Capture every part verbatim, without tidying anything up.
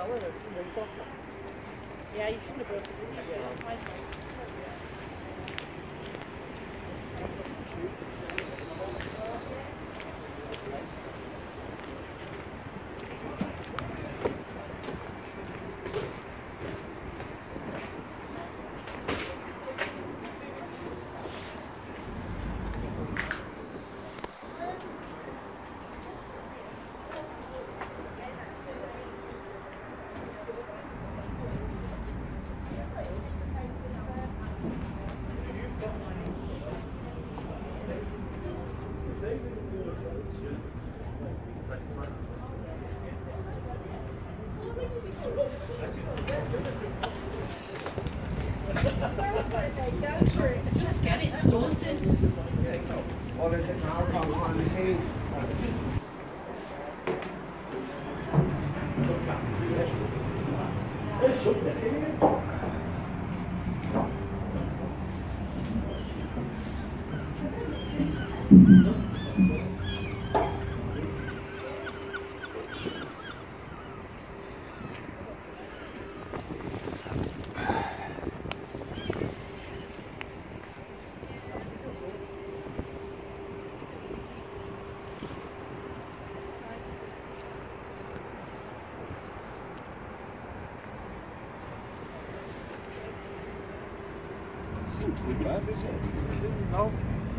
Yeah, you shouldn't have brought it in. Yeah, my fault. Just get it sorted. What is it now? Come on, the team. Seems to be bad, is it? No.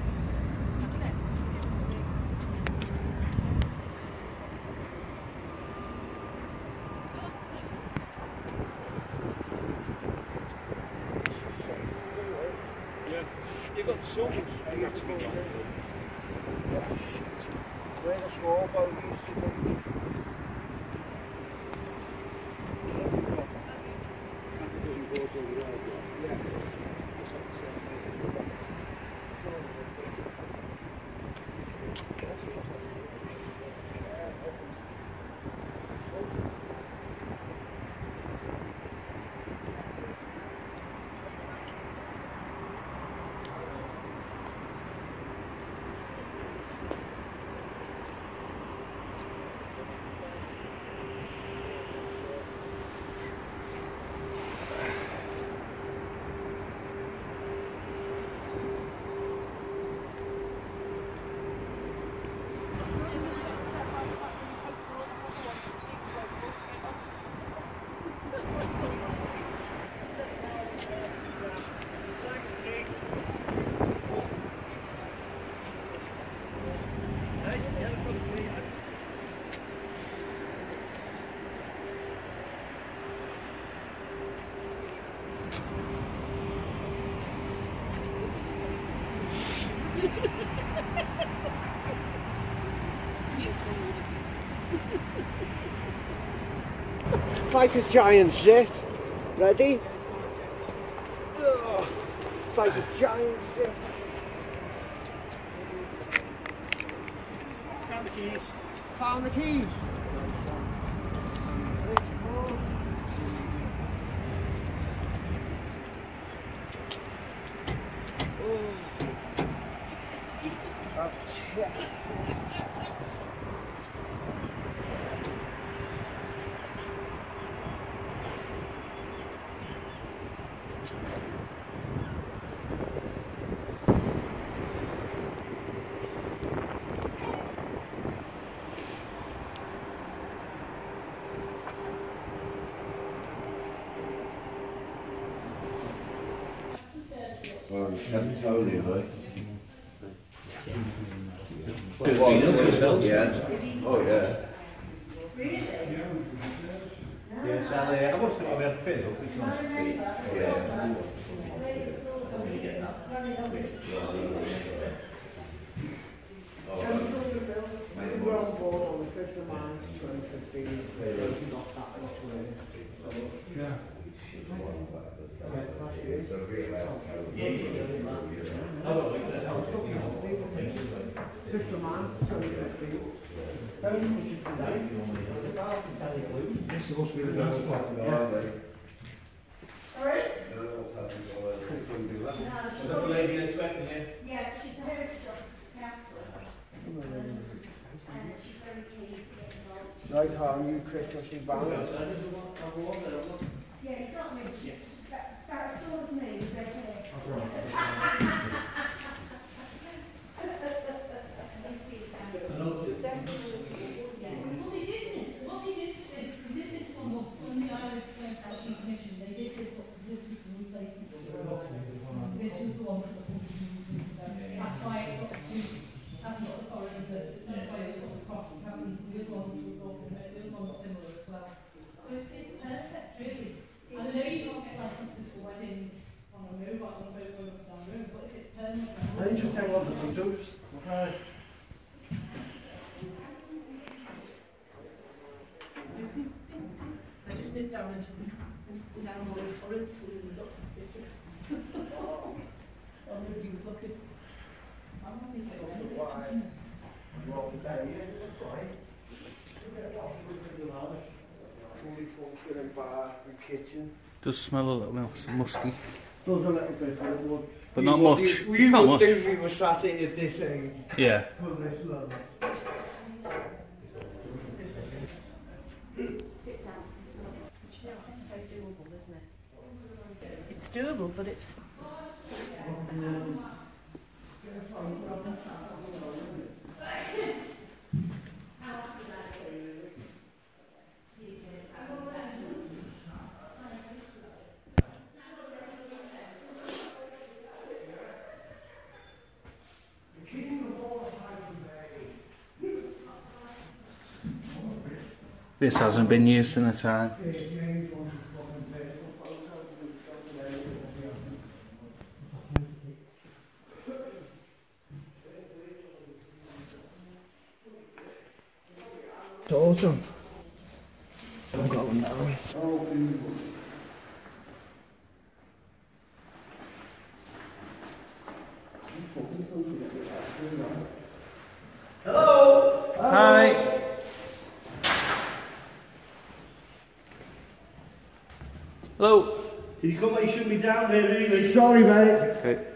Yeah, you got some. You got to be gone. Where the small boat used to be. It's like a giant zit. Ready? Ugh. It's like a giant zit. Found the keys. Found the keys. Oh, shit. Well, you haven't told you, right? Yeah. Oh, yeah. Yeah, Sally, I must have been fit up. It's not speed. Yeah. We were on board on the fifth of March twenty fifteen. Not that much later. Yeah. fifth of March twenty fifteen. This is supposed to be the dance part. Alright? Is that the lady you're expecting here? Yeah, she's the heritage officer councillor. And she's very keen to get involved. Right on, you Christmassy banners. Yeah, you got me. That, that stores me with red hair. Yeah. Well, they did this. What they did is they did this one when the Irish went to the commission. They did this. This was the replacement. This was the one for the fourteen. That's why it's got the two. That's not the foreign. That's why it's got the cross. Having the other ones were broken. The other ones similar as well. So it's it's perfect, really. And I know you can't get licenses for weddings on a mobile on a boat going up and down the road, but if it's permanent, I think you take one of the photos. Okay. I just did down into I just did down all the forests with lots of pictures. Oh, nobody was looking. I'm not thinking of it. Wrong day, yeah, that's right. Fully functioning bar and kitchen. Does smell a little bit musky, Does a little bit, but it would. but you not would- much. You, you Not would much. do if you were sat here at this age. Yeah. From this level. Fit down. It's not. Do you know, it's so doable, isn't it? It's doable, but it's. This hasn't been used in a time. It's autumn. I'm going down. Hi. Hello. Did you come? You shouldn't be down there, really. Sorry, mate. Okay.